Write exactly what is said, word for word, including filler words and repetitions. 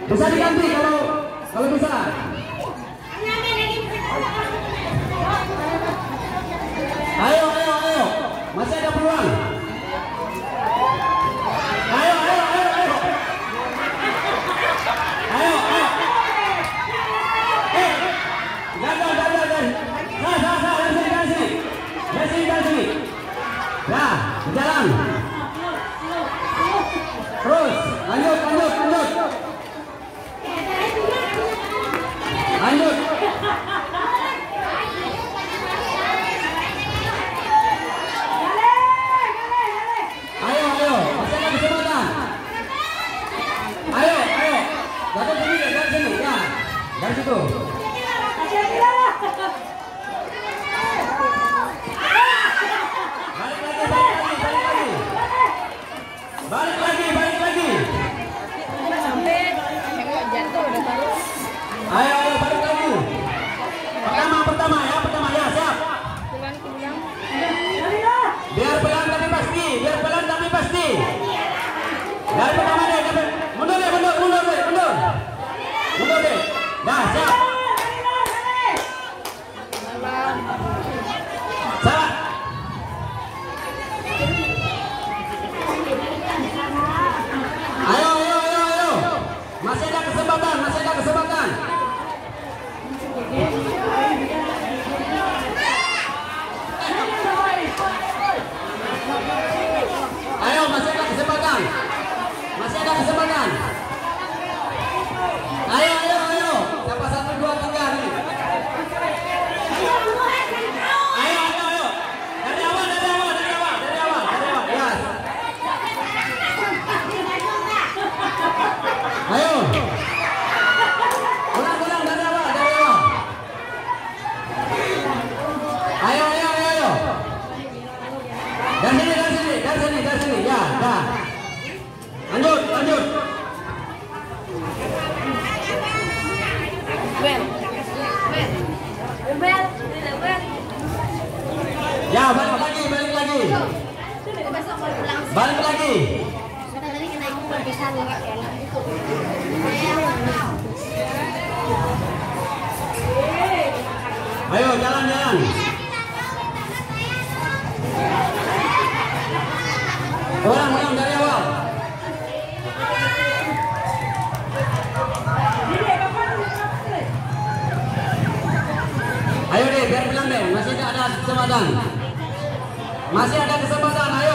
Bisa diganti kalau kalau bisa. Ayo, ayo, ayo. Masih ada peluang. Ayo, ayo, ayo, ayo. Ayo, ayo. Eh, gagal, gagal, gagal. Sah, sah, sah, dari sini, dari sini. Dari sini, dari sini. Ya, jalan. Terus, lanjut, lanjut, lanjut. Lanjut. Ayo, ayo, masih ada kesempatan. Ayo, ayo. Datang sini, dari sini, ya. Dari situ. Balik lagi, balik lagi, balik lagi. Balik lagi, balik lagi. Ayo, ayo, balik lagi. Pertama, pertama ya, pertama ya, siap. Biar pelan tapi pasti, biar pelan tapi pasti. Dari pertama deh, dari mundur deh, mundur, mundur deh, mundur. Mundur deh. Dah, siap. Salah. Ayo, ayo, ayo, ayo. Masih ada kesempatan, masih ada kesempatan. Ayo, masih ada kesempatan. Masih ada kesempatan. Ayo, ayo, ayo. Siapa satu, dua, tiga nih. Ayo, ayo, ayo. Dari awal, dari awal, dari awal, dari awal, dari awal. Yes. Ayo. Ulang, ulang, dari awal, dari awal. Ayo, ayo, ayo, ayo. Dari sini, dari sini, dari sini, dari sini. Ya, dah. Lanjut, lanjut. Bel. Bel. Bel. Bel. Ya, balik lagi, balik lagi. Balik lagi. Ayo, jalan, jalan. Ulang, ulang dari awal. Ayo deh, biar bilang deh, masih ada kesempatan. Masih ada kesempatan, ayo.